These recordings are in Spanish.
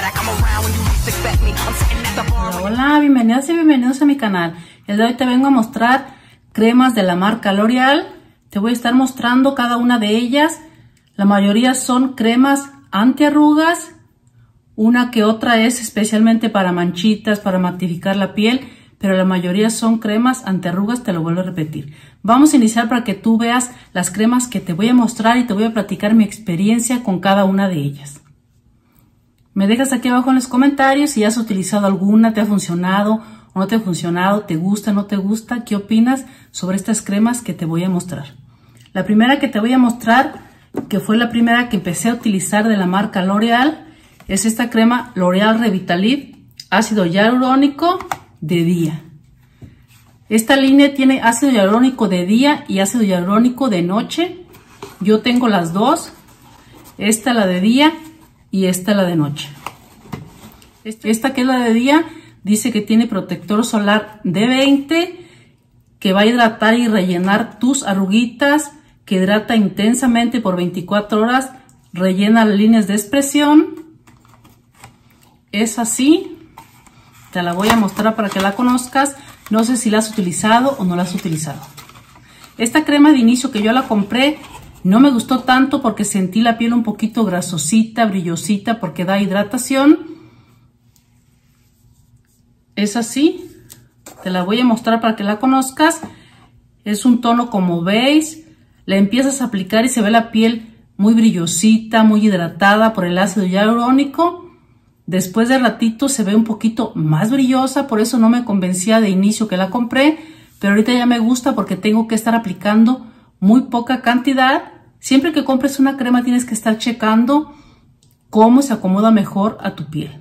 Hola, bienvenidas y bienvenidos a mi canal. El de hoy te vengo a mostrar cremas de la marca L'Oreal. Te voy a estar mostrando cada una de ellas. La mayoría son cremas antiarrugas. Una que otra es especialmente para manchitas, para matificar la piel, pero la mayoría son cremas antiarrugas, te lo vuelvo a repetir. Vamos a iniciar para que tú veas las cremas que te voy a mostrar y te voy a platicar mi experiencia con cada una de ellas. Me dejas aquí abajo en los comentarios si has utilizado alguna, te ha funcionado o no te ha funcionado, te gusta, no te gusta, qué opinas sobre estas cremas que te voy a mostrar. La primera que te voy a mostrar, que fue la primera que empecé a utilizar de la marca L'Oreal, es esta crema L'Oreal Revitalift ácido hialurónico de día. Esta línea tiene ácido hialurónico de día y ácido hialurónico de noche. Yo tengo las dos, esta la de día y esta la de noche. Esta que es la de día dice que tiene protector solar D20, que va a hidratar y rellenar tus arruguitas, que hidrata intensamente por 24 horas, rellena las líneas de expresión. Es así, te la voy a mostrar para que la conozcas. No sé si la has utilizado o no la has utilizado. Esta crema de inicio que yo la compré no me gustó tanto porque sentí la piel un poquito grasosita, brillosita, porque da hidratación. Es así, te la voy a mostrar para que la conozcas. Es un tono como beige, la empiezas a aplicar y se ve la piel muy brillosita, muy hidratada por el ácido hialurónico. Después de ratito se ve un poquito más brillosa, por eso no me convencía de inicio que la compré, pero ahorita ya me gusta porque tengo que estar aplicando muy poca cantidad. Siempre que compres una crema tienes que estar checando cómo se acomoda mejor a tu piel.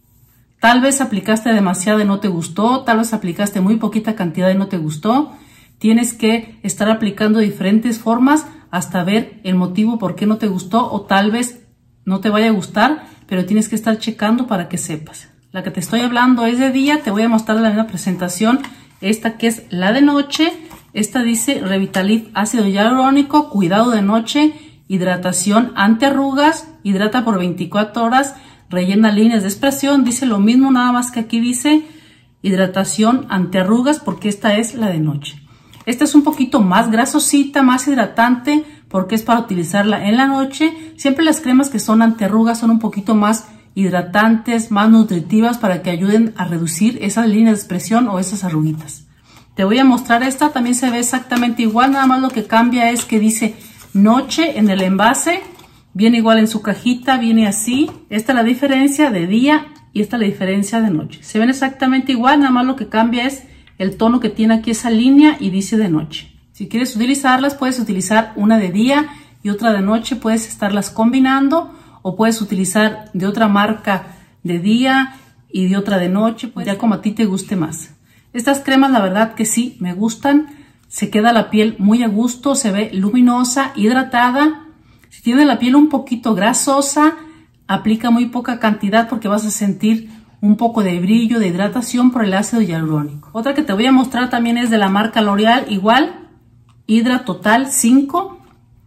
Tal vez aplicaste demasiado y no te gustó, tal vez aplicaste muy poquita cantidad y no te gustó. Tienes que estar aplicando de diferentes formas hasta ver el motivo por qué no te gustó, o tal vez no te vaya a gustar, pero tienes que estar checando para que sepas. La que te estoy hablando es de día, te voy a mostrar la misma presentación. Esta que es la de noche. Esta dice Revitalift ácido hialurónico, cuidado de noche, hidratación antiarrugas, hidrata por 24 horas, rellena líneas de expresión. Dice lo mismo, nada más que aquí dice hidratación antiarrugas, porque esta es la de noche. Esta es un poquito más grasosita, más hidratante, porque es para utilizarla en la noche. Siempre las cremas que son antiarrugas son un poquito más hidratantes, más nutritivas, para que ayuden a reducir esas líneas de expresión o esas arruguitas. Te voy a mostrar esta, también se ve exactamente igual, nada más lo que cambia es que dice noche en el envase. Viene igual en su cajita, viene así. Esta es la diferencia de día y esta es la diferencia de noche. Se ven exactamente igual, nada más lo que cambia es el tono que tiene aquí esa línea y dice de noche. Si quieres utilizarlas, puedes utilizar una de día y otra de noche, puedes estarlas combinando, o puedes utilizar de otra marca de día y de otra de noche, pues ya como a ti te guste más. Estas cremas la verdad que sí me gustan, se queda la piel muy a gusto, se ve luminosa, hidratada. Si tienes la piel un poquito grasosa, aplica muy poca cantidad porque vas a sentir un poco de brillo, de hidratación por el ácido hialurónico. Otra que te voy a mostrar también es de la marca L'Oreal, igual, Hydra Total 5.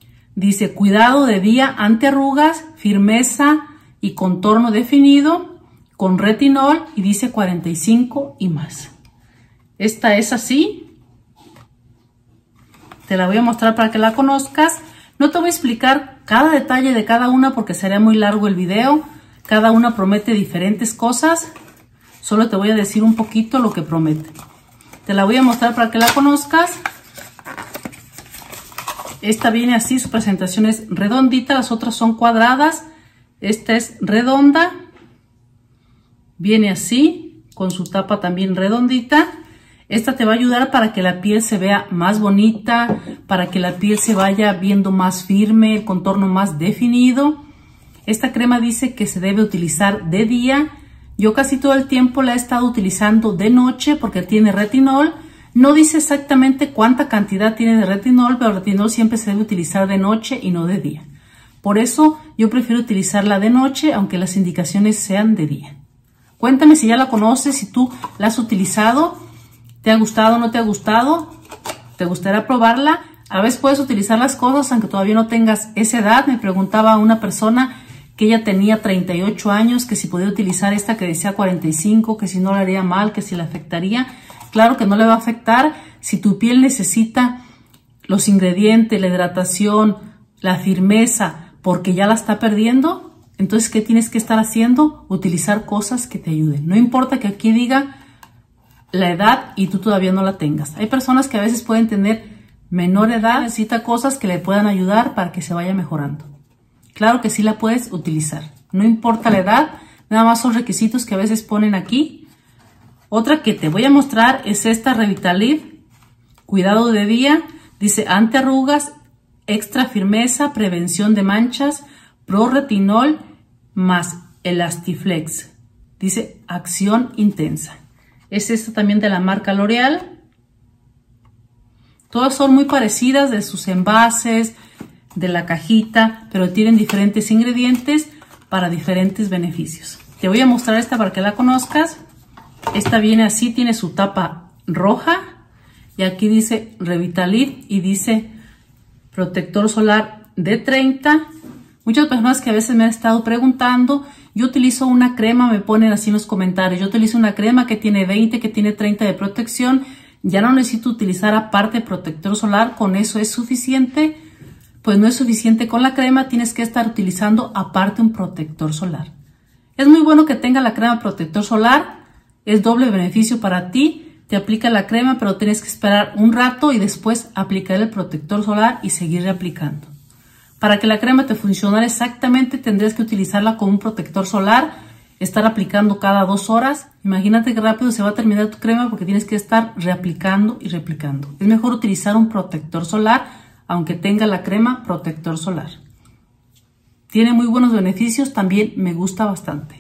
Dice cuidado de día, antiarrugas, firmeza y contorno definido con retinol, y dice 45 y más. Esta es así. Te la voy a mostrar para que la conozcas. No te voy a explicar cada detalle de cada una porque sería muy largo el video. Cada una promete diferentes cosas. Solo te voy a decir un poquito lo que promete. Te la voy a mostrar para que la conozcas. Esta viene así, su presentación es redondita, las otras son cuadradas. Esta es redonda. Viene así, con su tapa también redondita. Esta te va a ayudar para que la piel se vea más bonita, para que la piel se vaya viendo más firme, el contorno más definido. Esta crema dice que se debe utilizar de día. Yo casi todo el tiempo la he estado utilizando de noche porque tiene retinol. No dice exactamente cuánta cantidad tiene de retinol, pero el retinol siempre se debe utilizar de noche y no de día. Por eso yo prefiero utilizarla de noche, aunque las indicaciones sean de día. Cuéntame si ya la conoces, si tú la has utilizado. ¿Te ha gustado o no te ha gustado? ¿Te gustaría probarla? A veces puedes utilizar las cosas aunque todavía no tengas esa edad. Me preguntaba una persona que ella tenía 38 años, que si podía utilizar esta que decía 45, que si no le haría mal, que si le afectaría. Claro que no le va a afectar si tu piel necesita los ingredientes, la hidratación, la firmeza, porque ya la está perdiendo. Entonces, ¿qué tienes que estar haciendo? Utilizar cosas que te ayuden. No importa que aquí diga la edad y tú todavía no la tengas. Hay personas que a veces pueden tener menor edad, necesita cosas que le puedan ayudar para que se vaya mejorando. Claro que sí la puedes utilizar. No importa la edad, nada más son requisitos que a veces ponen aquí. Otra que te voy a mostrar es esta Revitalift, cuidado de día. Dice antiarrugas, extra firmeza, prevención de manchas, pro retinol más Elastiflex. Dice acción intensa. Es esta también de la marca L'Oreal. Todas son muy parecidas de sus envases, de la cajita, pero tienen diferentes ingredientes para diferentes beneficios. Te voy a mostrar esta para que la conozcas. Esta viene así, tiene su tapa roja y aquí dice Revitalift y dice protector solar de 30. Muchas personas que a veces me han estado preguntando, yo utilizo una crema, me ponen así en los comentarios, yo utilizo una crema que tiene 20, que tiene 30 de protección, ya no necesito utilizar aparte protector solar, con eso es suficiente. Pues no es suficiente con la crema, tienes que estar utilizando aparte un protector solar. Es muy bueno que tenga la crema protector solar, es doble beneficio para ti. Te aplica la crema, pero tienes que esperar un rato y después aplicar el protector solar y seguir reaplicando. Para que la crema te funcionara exactamente, tendrías que utilizarla con un protector solar, estar aplicando cada 2 horas. Imagínate qué rápido se va a terminar tu crema porque tienes que estar reaplicando y reaplicando. Es mejor utilizar un protector solar, aunque tenga la crema protector solar. Tiene muy buenos beneficios, también me gusta bastante.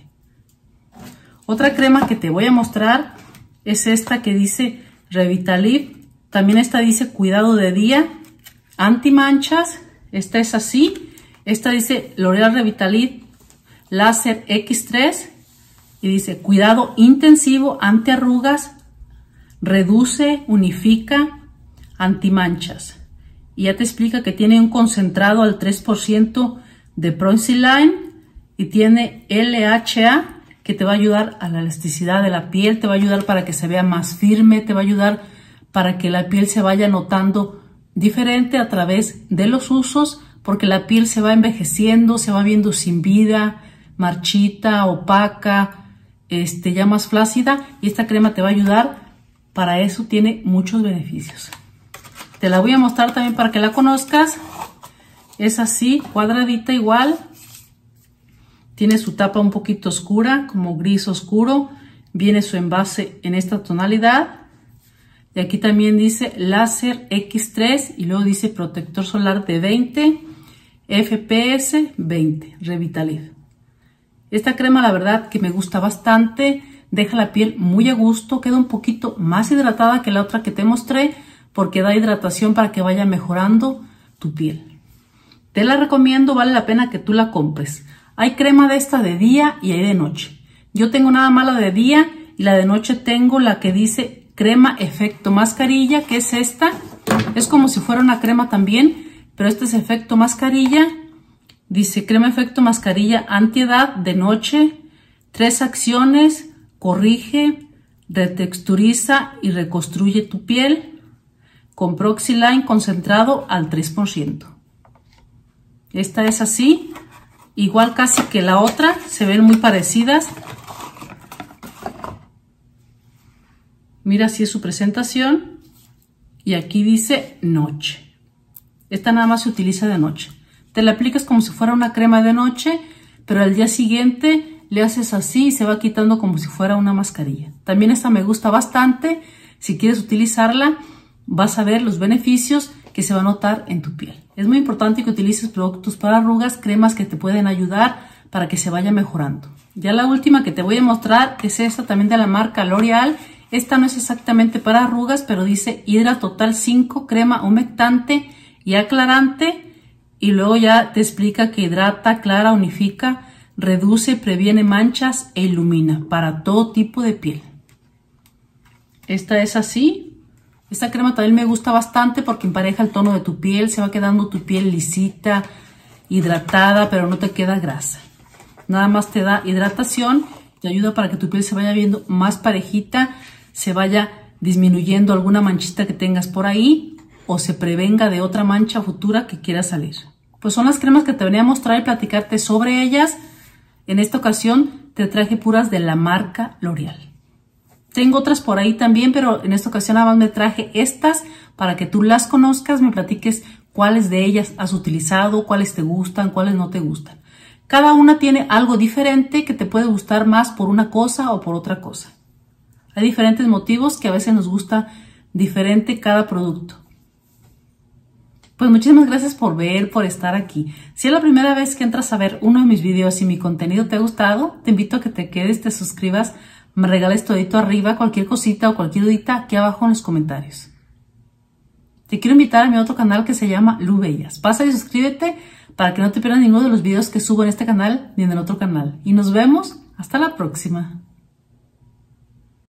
Otra crema que te voy a mostrar es esta que dice Revitalift. También esta dice cuidado de día, anti manchas. Esta es así. Esta dice L'Oreal Revitalift Láser X3 y dice cuidado intensivo, antiarrugas, reduce, unifica, antimanchas. Y ya te explica que tiene un concentrado al 3% de Bronzelyne y tiene LHA que te va a ayudar a la elasticidad de la piel, te va a ayudar para que se vea más firme, te va a ayudar para que la piel se vaya notando diferente a través de los usos, porque la piel se va envejeciendo, se va viendo sin vida, marchita, opaca, ya más flácida, y esta crema te va a ayudar. Para eso tiene muchos beneficios. Te la voy a mostrar también para que la conozcas. Es así, cuadradita igual. Tiene su tapa un poquito oscura, como gris oscuro. Viene su envase en esta tonalidad. Y aquí también dice Láser X3 y luego dice protector solar de 20, FPS 20, Revitalift. Esta crema la verdad que me gusta bastante. Deja la piel muy a gusto, queda un poquito más hidratada que la otra que te mostré, porque da hidratación para que vaya mejorando tu piel. Te la recomiendo, vale la pena que tú la compres. Hay crema de esta de día y hay de noche. Yo tengo nada más la de día y la de noche tengo la que dice crema efecto mascarilla, que es esta. Es como si fuera una crema también, pero este es efecto mascarilla. Dice crema efecto mascarilla antiedad de noche, 3 acciones, corrige, retexturiza y reconstruye tu piel con Bronzelyne concentrado al 3%. Esta es así, igual casi que la otra, se ven muy parecidas. Mira así es su presentación y aquí dice noche. Esta nada más se utiliza de noche. Te la aplicas como si fuera una crema de noche, pero al día siguiente le haces así y se va quitando como si fuera una mascarilla. También esta me gusta bastante. Si quieres utilizarla, vas a ver los beneficios que se va a notar en tu piel. Es muy importante que utilices productos para arrugas, cremas que te pueden ayudar para que se vaya mejorando. Ya la última que te voy a mostrar es esta también de la marca L'Oreal. Esta no es exactamente para arrugas, pero dice Hydra Total 5, crema humectante y aclarante. Y luego ya te explica que hidrata, aclara, unifica, reduce, previene manchas e ilumina para todo tipo de piel. Esta es así. Esta crema también me gusta bastante porque empareja el tono de tu piel, se va quedando tu piel lisita, hidratada, pero no te queda grasa. nada más te da hidratación, te ayuda para que tu piel se vaya viendo más parejita, se vaya disminuyendo alguna manchita que tengas por ahí o se prevenga de otra mancha futura que quiera salir. Pues son las cremas que te venía a mostrar y platicarte sobre ellas. En esta ocasión te traje puras de la marca L'Oréal. Tengo otras por ahí también, pero en esta ocasión nada más me traje estas para que tú las conozcas, me platiques cuáles de ellas has utilizado, cuáles te gustan, cuáles no te gustan. Cada una tiene algo diferente que te puede gustar más por una cosa o por otra cosa. Hay diferentes motivos que a veces nos gusta diferente cada producto. Pues muchísimas gracias por ver, por estar aquí. Si es la primera vez que entras a ver uno de mis videos y mi contenido te ha gustado, te invito a que te quedes, te suscribas, me regales tu dedito arriba, cualquier cosita o cualquier dudita aquí abajo en los comentarios. Te quiero invitar a mi otro canal que se llama Lu Bellas. Pasa y suscríbete para que no te pierdas ninguno de los videos que subo en este canal ni en el otro canal. Y nos vemos hasta la próxima.